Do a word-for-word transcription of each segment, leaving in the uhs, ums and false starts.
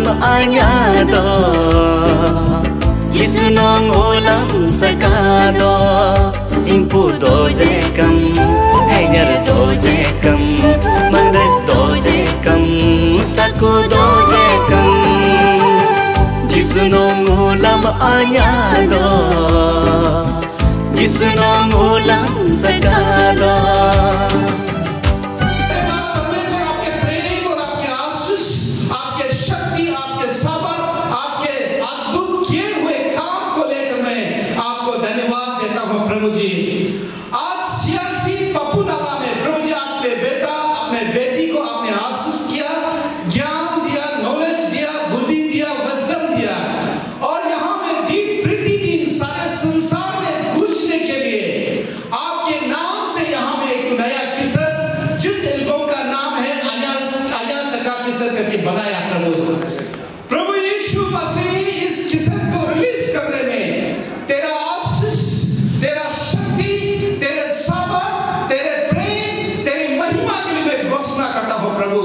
ulam anyado Jisunong ulam sakado Impu dojekam Henger dojekam Magdag dojekam Saku dojekam Jisunong ulam anyado Jisunong ulam sakado प्रभु जी आज CRC Pappu नाला में प्रभु जी आपने बेटा अपने बेटी को आपने आशीष किया, ज्ञान दिया, नॉलेज दिया, बुद्धि दिया, विजडम दिया और यहाँ में दिन प्रतिदिन सारे संसार में गूंजने के लिए आपके नाम से यहाँ में एक नया किस्सा जिस एल्बम का नाम है आजा आजा सका किस्सा करके बनाया प्रभु प्रभु यीशु मसीह इस किस्सा को रिलीज करने में तेरा आशीष तेरा शक्ति तेरे साबर तेरे प्रेम तेरी महिमा के लिए मैं घोषणा करता हूँ प्रभु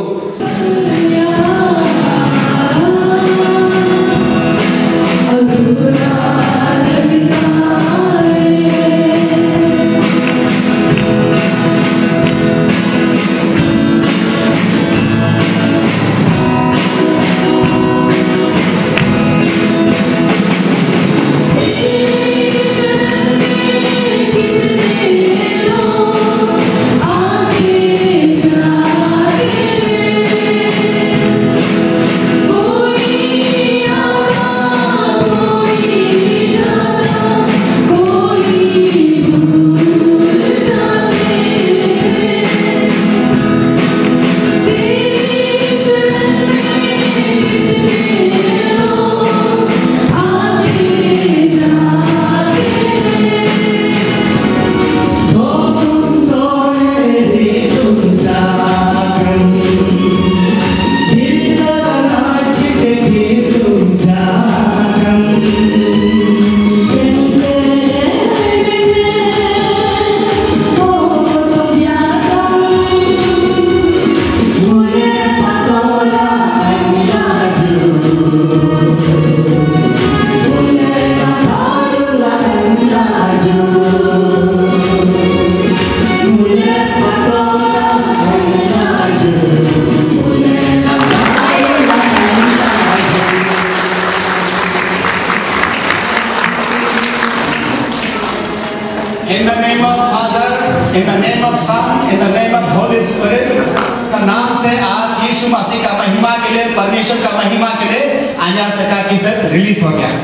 In the name of Father, in the name of Son, in the name of Holy Spirit, का नाम से आज यीशु मसीह का महिमा के लिए परमेश्वर का महिमा के लिए आजा सका की से रिलीज हो गया।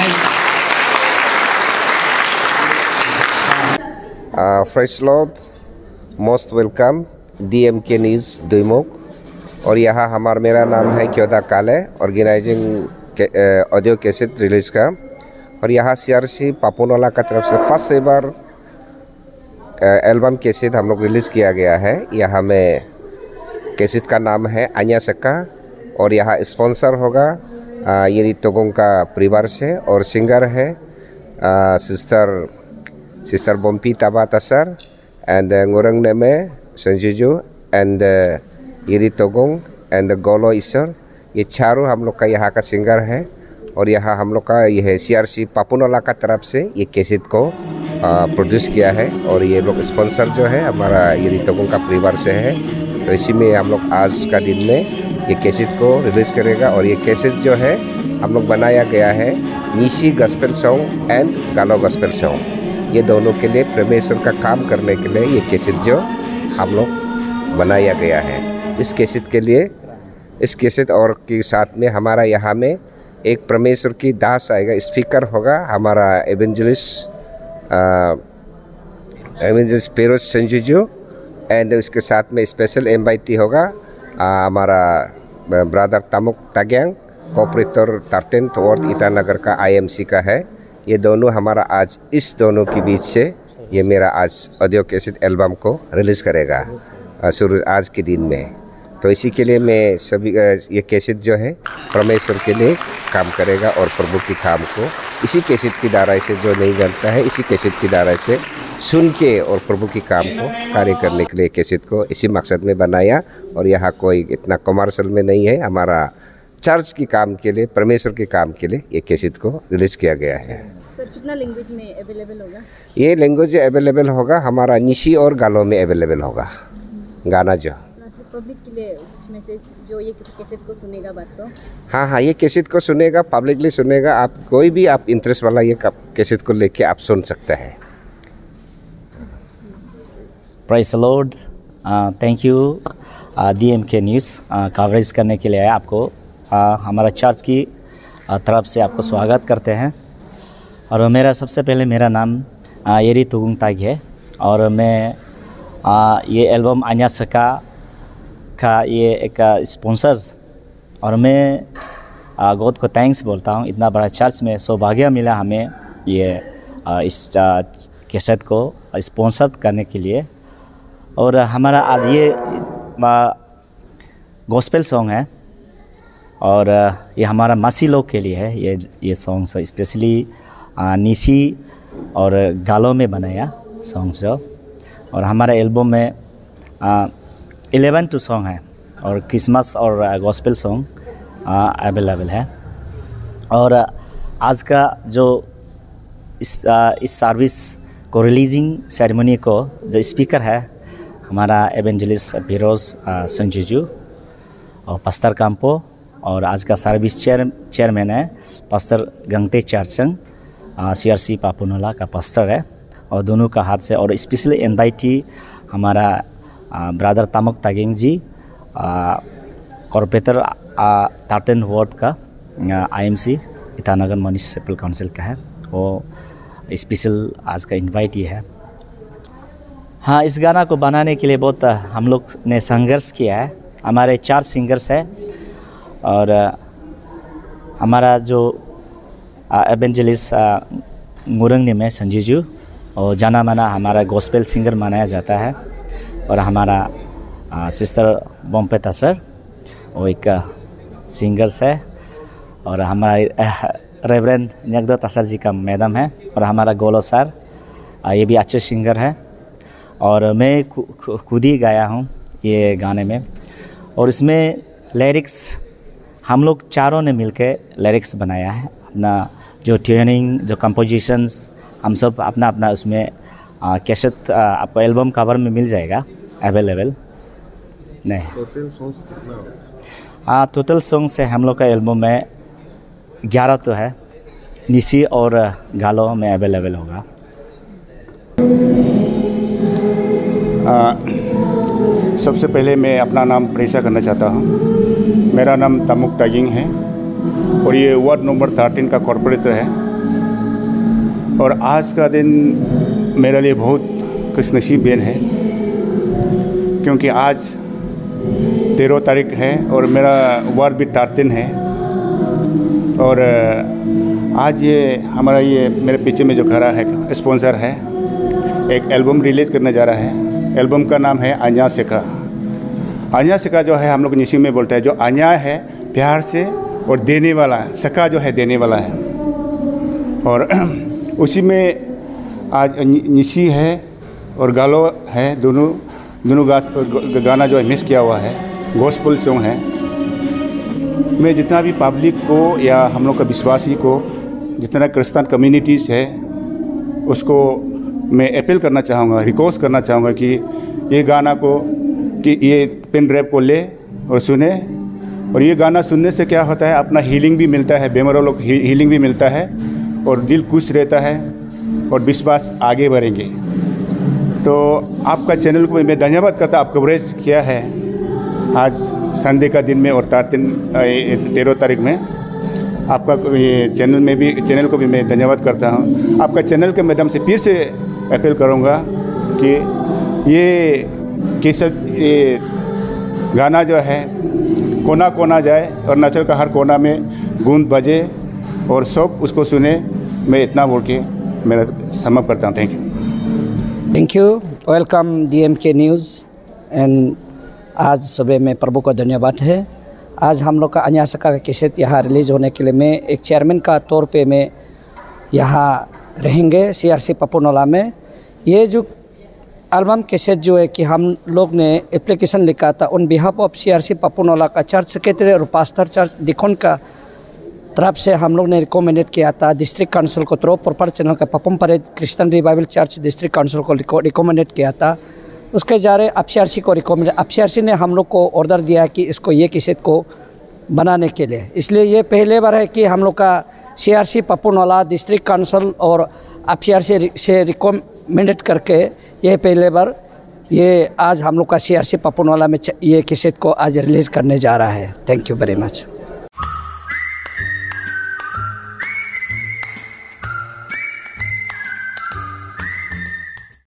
Praise Lord, most welcome D M K News दुईमुख और यहाँ हमारा मेरा नाम है क्योदा काले ऑर्गेनाइजिंग ऑडियो कैसेट रिलीज का और यहाँ सीआरसी पापुनोला का तरफ से फर्स्ट एवर एल्बम कैसेट हम लोग रिलीज़ किया गया है। यहाँ में कैसेट का नाम है आजा सका और यहाँ स्पॉन्सर होगा ये तोगों का परिवार से और सिंगर है आ, sister sister Bumpi Tabata sir and ngurang neme Sanjiju and ये तोगों एंड गोलो ईश्वर ये चारों हम लोग का यहाँ का सिंगर है और यहाँ हम लोग का यह सीआरसी पापुनोला का तरफ से ये कैसेट को प्रोड्यूस किया है और ये लोग स्पॉन्सर जो है हमारा ये तोगों का परिवार से है। तो इसी में हम लोग आज का दिन में ये कैसेट को रिलीज़ करेगा और ये कैसेट जो है हम लोग बनाया गया है Nyishi gospel song and Galo gospel song ये दोनों के लिए परमेश्वर का काम करने के लिए ये कैसेट जो हम लोग बनाया गया है। इस कैसेट के लिए इस कैसेट और के साथ में हमारा यहाँ में एक परमेश्वर की दास आएगा, स्पीकर होगा हमारा evangelist evangelist Peroj Sanjiju and उसके साथ में स्पेशल इनवाइटी होगा हमारा brother Tamuk Tagyang corporator thirteen ward Itanagar का आईएमसी का है। ये दोनों हमारा आज इस दोनों के बीच से ये मेरा आज ऑडियो कैसेट एल्बम को रिलीज़ करेगा शुरू आज के दिन में। तो इसी के लिए मैं सभी ये कैसेट जो है परमेश्वर के लिए काम करेगा और प्रभु की काम को इसी कैसेट की दायरे से जो नहीं जानता है इसी कैसेट की दायरे से सुन के और प्रभु की काम को कार्य करने के लिए कैसेट को इसी मकसद में बनाया और यहाँ कोई इतना कमर्शियल में नहीं है। हमारा चर्च की काम के लिए, परमेश्वर के काम के लिए ये कैसेट को रिलीज किया गया है। सर कितना लैंग्वेज में अवेलेबल होगा? ये लैंग्वेज अवेलेबल होगा, हमारा निशी और गालो में अवेलेबल होगा गाना जो। पब्लिक के लिए कुछ मैसेज जो ये किसी कैसेट को सुनेगा बात तो? हाँ हाँ, ये कैसेट को सुनेगा, पब्लिकली सुनेगा। आप कोई भी आप इंटरेस्ट वाला ये कैसेट को लेके आप सुन सकते हैं। Praise the Lord, thank you D M K news coverage करने के लिए आया आपको uh, हमारा चर्च की uh, तरफ से आपको स्वागत करते हैं। और मेरा सबसे पहले मेरा नाम uh, येरी तुगुंग ताग है और मैं uh, ये एल्बम आन्या सका का ये एक स्पॉन्सर्स और मैं uh, गॉड को थैंक्स बोलता हूँ। इतना बड़ा चर्च में सौभाग्य मिला हमें ये uh, इस uh, कैसेट को स्पॉन्सर करने के लिए। और हमारा आज ये गॉस्पेल सॉन्ग है और ये हमारा मासी लोग के लिए है। ये ये सॉन्ग स्पेशली निशी और गालो में बनाया सॉन्ग जो। और हमारा एल्बम में इलेवन टू सॉन्ग है और क्रिसमस और गॉस्पेल सॉन्ग अवेलेबल है। और आज का जो इस आ, इस सर्विस को रिलीजिंग सेरेमनी को जो स्पीकर है हमारा एवेंजलिस्ट फिरोज संजीजू और पास्टर काम्पो, और आज का सर्विस चेयर चेयरमैन है pastor Gangte Charchang, C R C Papunala का पास्टर है। और दोनों का हाथ से और स्पेशली इनवाइटी हमारा brother Tamuk Taging ji, corporator thirteen ward का I M C Itanagar municipal council का है, वो स्पेशल आज का इनवाइटी है। हाँ, इस गाना को बनाने के लिए बहुत हम लोग ने संघर्ष किया है। हमारे चार सिंगर्स हैं और हमारा जो एवेंजलिस्ट मुरंगनी में संजीजू और जाना माना हमारा गॉस्पेल सिंगर मनाया जाता है। और हमारा आ, सिस्टर बोम्पेता सर वो एक सिंगर्स है। और हमारा रेवरेंड न्यगदो तासर जी का मैडम है। और हमारा गोलो सर ये भी अच्छे सिंगर है। और मैं खुद ही गाया हूँ ये गाने में। और इसमें लिरिक्स हम लोग चारों ने मिलकर लिरिक्स बनाया है। अपना जो ट्यूनिंग, जो कंपोजिशंस हम सब अपना अपना उसमें कैसेट आपको एल्बम कवर में मिल जाएगा अवेलेबल। नहीं, टोटल सॉन्ग्स कितना? हाँ, टोटल सॉन्ग्स है हम लोग का एल्बम में ग्यारह तो है, निशी और गालो में अवेलेबल होगा। आ, सबसे पहले मैं अपना नाम परिचय करना चाहता हूँ। मेरा नाम तामुक तागिंग है और ये वार्ड नंबर थर्टीन का कॉर्पोरेटर है। और आज का दिन मेरे लिए बहुत खुशनसीब दिन है क्योंकि आज तेरह तारीख है और मेरा वार्ड भी थर्टीन है। और आज ये हमारा ये मेरे पीछे में जो खड़ा है स्पॉन्सर है, एक एल्बम रिलीज़ करने जा रहा है। एल्बम का नाम है आन्या सेका। आन्या सेका जो है हम लोग निशी में बोलते हैं, जो आन्या है प्यार से और देने वाला है, सका जो है देने वाला है। और उसी में आज निशी है और गालो है, दोनों दोनों गा, गाना जो है मिक्स किया हुआ है, गॉस्पेल सॉन्ग है। मैं जितना भी पब्लिक को या हम लोग का विश्वासी को, जितना क्रिश्चियन कम्युनिटीज़ है, उसको मैं अपील करना चाहूँगा, रिक्वेस्ट करना चाहूँगा कि ये गाना को कि ये पेन ड्राइव को ले और सुने। और ये गाना सुनने से क्या होता है, अपना हीलिंग भी मिलता है, बीमारों लोग हीलिंग भी मिलता है और दिल खुश रहता है और विश्वास आगे बढ़ेंगे। तो आपका चैनल को मैं धन्यवाद करता, आप कवरेज किया है आज संडे का दिन में और तीन तेरह तारीख में। आपका ये चैनल में भी चैनल को भी मैं धन्यवाद करता हूँ। आपका चैनल के माध्यम से फिर से अपील करूँगा कि ये कैसे ये गाना जो है कोना कोना जाए और नचल का हर कोना में गूंज बजे और सब उसको सुने। मैं इतना बोल के मेरा समाप्त करता हूँ। Thank you thank you welcome D M K news and आज सुबह में प्रभु का धन्यवाद है। आज हम लोग का आन्या सेका का कैसेट यहाँ रिलीज़ होने के लिए मैं एक चेयरमैन का तौर पे मैं यहाँ रहेंगे सी आर सी पापुनोला में। ये जो एल्बम कैसेट जो है कि हम लोग ने एप्लीकेशन लिखा था on behalf of CRC Papunala का चर्च सेक्रेटरी और पास्टर चर्च दिखोन का तरफ से हम लोग ने रिकमेंडेड किया था डिस्ट्रिक्ट काउंसिल को थ्रो प्रॉपर चैनल का Papum Pare Christian revival church district council को रिकमेंडेड किया था। उसके जारे एफसीआरसी को रिकमेंड एफसीआरसी ने हम लोग को ऑर्डर दिया कि इसको ये कैसेट को बनाने के लिए। इसलिए ये पहले बार है कि हम लोग का सीआरसी पपुनवाला डिस्ट्रिक्ट काउंसिल और एफसीआरसी से रिकमेंडेड करके ये पहले बार ये आज हम लोग का सीआरसी पपुनवाला में ये कैसेट को आज रिलीज़ करने जा रहा है। Thank you very much.